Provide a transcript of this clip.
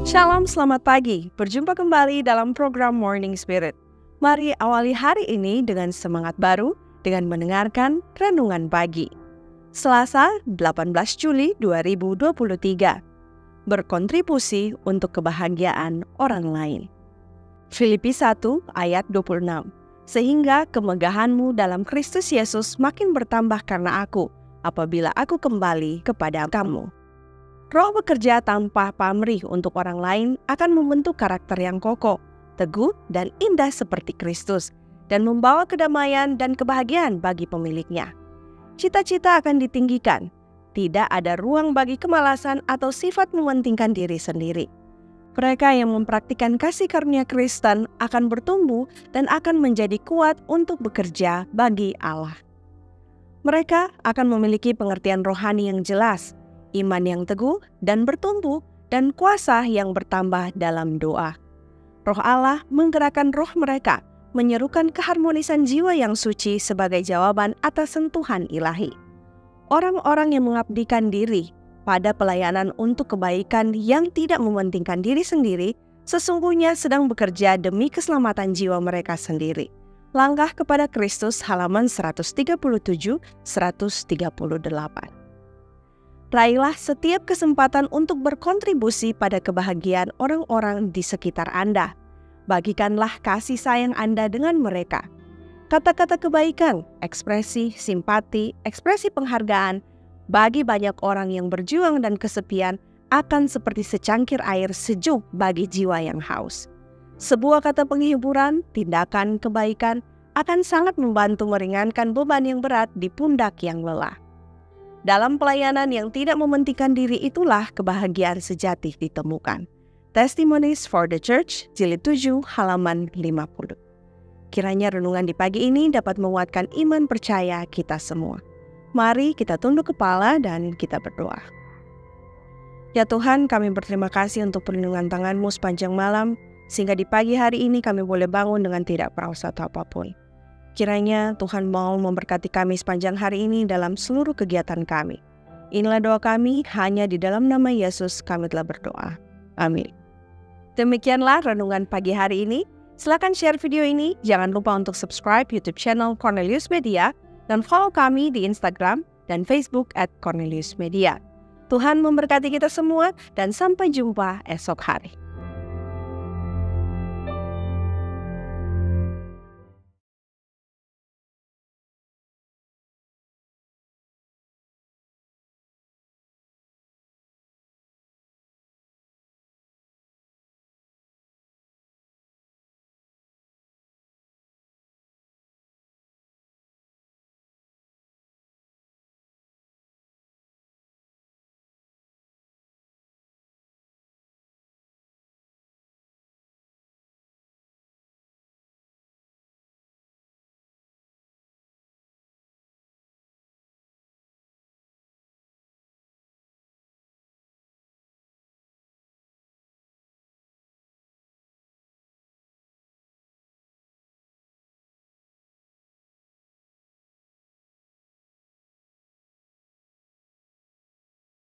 Shalom, selamat pagi. Berjumpa kembali dalam program Morning Spirit. Mari awali hari ini dengan semangat baru dengan mendengarkan Renungan Pagi. Selasa, 18 Juli 2023. Berkontribusi untuk kebahagiaan orang lain. Filipi 1 ayat 26. Sehingga kemegahanmu dalam Kristus Yesus makin bertambah karena aku, apabila aku kembali kepada kamu. Roh bekerja tanpa pamrih untuk orang lain akan membentuk karakter yang kokoh, teguh, dan indah seperti Kristus, dan membawa kedamaian dan kebahagiaan bagi pemiliknya. Cita-cita akan ditinggikan, tidak ada ruang bagi kemalasan atau sifat mementingkan diri sendiri. Mereka yang mempraktikkan kasih karunia Kristen akan bertumbuh dan akan menjadi kuat untuk bekerja bagi Allah. Mereka akan memiliki pengertian rohani yang jelas, iman yang teguh dan bertumbuh, dan kuasa yang bertambah dalam doa. Roh Allah menggerakkan roh mereka, menyerukan keharmonisan jiwa yang suci sebagai jawaban atas sentuhan ilahi. Orang-orang yang mengabdikan diri pada pelayanan untuk kebaikan yang tidak mementingkan diri sendiri, sesungguhnya sedang bekerja demi keselamatan jiwa mereka sendiri. Langkah kepada Kristus halaman 137-138. Raihlah setiap kesempatan untuk berkontribusi pada kebahagiaan orang-orang di sekitar Anda. Bagikanlah kasih sayang Anda dengan mereka. Kata-kata kebaikan, ekspresi simpati, ekspresi penghargaan bagi banyak orang yang berjuang dan kesepian akan seperti secangkir air sejuk bagi jiwa yang haus. Sebuah kata penghiburan, tindakan kebaikan akan sangat membantu meringankan beban yang berat di pundak yang lelah. Dalam pelayanan yang tidak mementingkan diri itulah kebahagiaan sejati ditemukan. Testimonies for the Church, Jilid 7, halaman 50. Kiranya renungan di pagi ini dapat menguatkan iman percaya kita semua. Mari kita tunduk kepala dan kita berdoa. Ya Tuhan, kami berterima kasih untuk perlindungan tangan-Mu sepanjang malam, sehingga di pagi hari ini kami boleh bangun dengan tidak merasa apapun. Kiranya Tuhan mau memberkati kami sepanjang hari ini dalam seluruh kegiatan kami. Inilah doa kami, hanya di dalam nama Yesus kami telah berdoa. Amin. Demikianlah renungan pagi hari ini. Silakan share video ini, jangan lupa untuk subscribe YouTube channel Cornelius Media, dan follow kami di Instagram dan Facebook @Cornelius Media. Tuhan memberkati kita semua dan sampai jumpa esok hari.